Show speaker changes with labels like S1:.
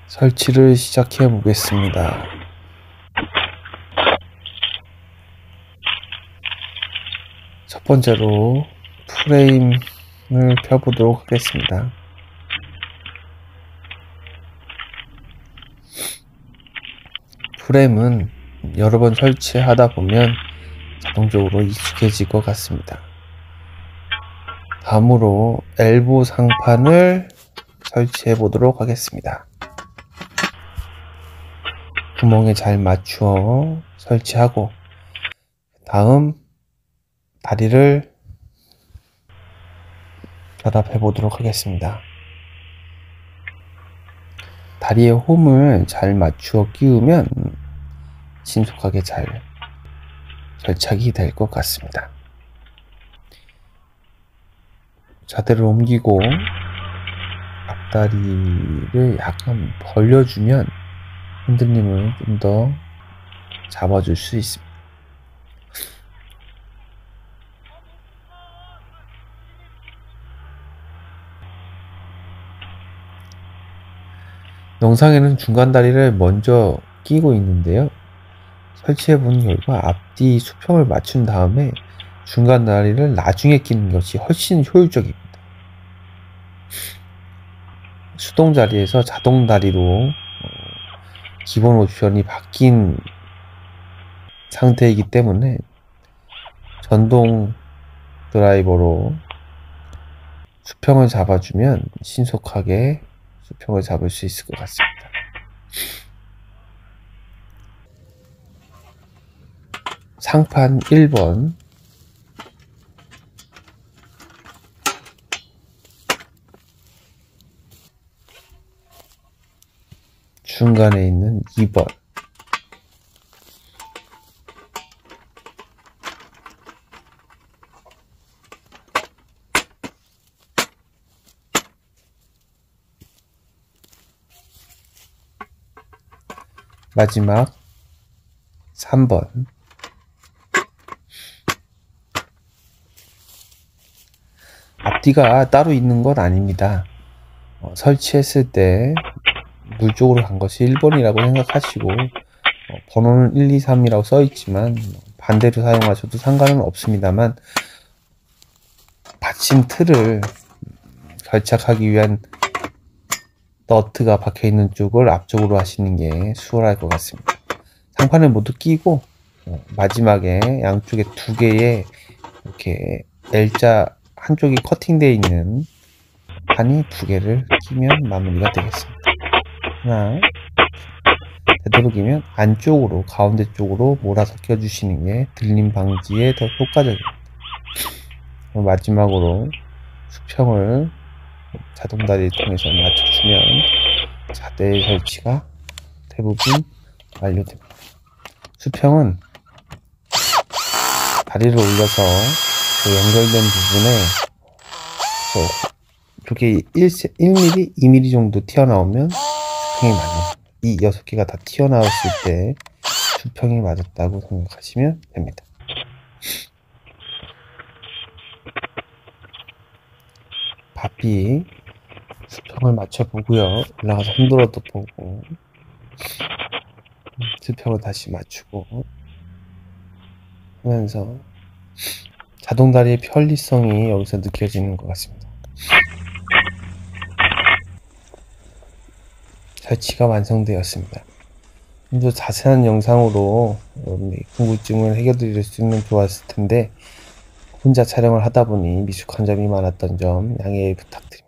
S1: 설치를 시작해 보겠습니다. 첫 번째로 프레임을 펴보도록 하겠습니다. 프레임은 여러 번 설치하다 보면 자동적으로 익숙해질 것 같습니다. 다음으로 엘보 상판을 설치해 보도록 하겠습니다. 구멍에 잘 맞추어 설치하고, 다음 다리를 결합해 보도록 하겠습니다. 다리에 홈을 잘 맞추어 끼우면 신속하게 잘 결착이 될 것 같습니다. 자대를 옮기고 앞다리를 약간 벌려주면 흔들림을 좀 더 잡아줄 수 있습니다. 영상에는 중간 다리를 먼저 끼고 있는데요. 설치해 본 결과 앞뒤 수평을 맞춘 다음에 중간 다리를 나중에 끼는 것이 훨씬 효율적입니다. 수동 자리에서 자동 다리로 기본 옵션이 바뀐 상태이기 때문에 전동 드라이버로 수평을 잡아주면 신속하게 수평을 잡을 수 있을 것 같습니다. 상판 1번, 중간에 있는 2번, 마지막 3번. 앞뒤가 따로 있는 건 아닙니다. 설치했을 때 물 쪽으로 간 것이 1번이라고 생각하시고 번호는 1, 2, 3이라고 써 있지만 반대로 사용하셔도 상관은 없습니다만, 받침 틀을 결착하기 위한 너트가 박혀 있는 쪽을 앞쪽으로 하시는 게 수월할 것 같습니다. 상판을 모두 끼고 마지막에 양쪽에 두 개의 이렇게 L자 한쪽이 커팅되어 있는 판이 두 개를 끼면 마무리가 되겠습니다. 하나, 되도록이면 안쪽으로, 가운데 쪽으로 몰아서 껴주시는 게 들림 방지에 더 효과적입니다. 마지막으로 수평을 자동다리를 통해서 맞춰주면 자대의 설치가 대부분 완료됩니다. 수평은 다리를 올려서 그 연결된 부분에 이렇게 1mm, 2mm 정도 튀어나오면 수평이 맞는, 이 6개가 다 튀어나왔을 때 수평이 맞았다고 생각하시면 됩니다. 바삐 수평을 맞춰보고요. 올라가서 흔들어도 보고 수평을 다시 맞추고 하면서 자동다리의 편리성이 여기서 느껴지는 것 같습니다. 설치가 완성되었습니다. 좀 더 자세한 영상으로 여러분의 궁금증을 해결드릴 수 있는 좋았을 텐데 혼자 촬영을 하다 보니 미숙한 점이 많았던 점 양해 부탁드립니다.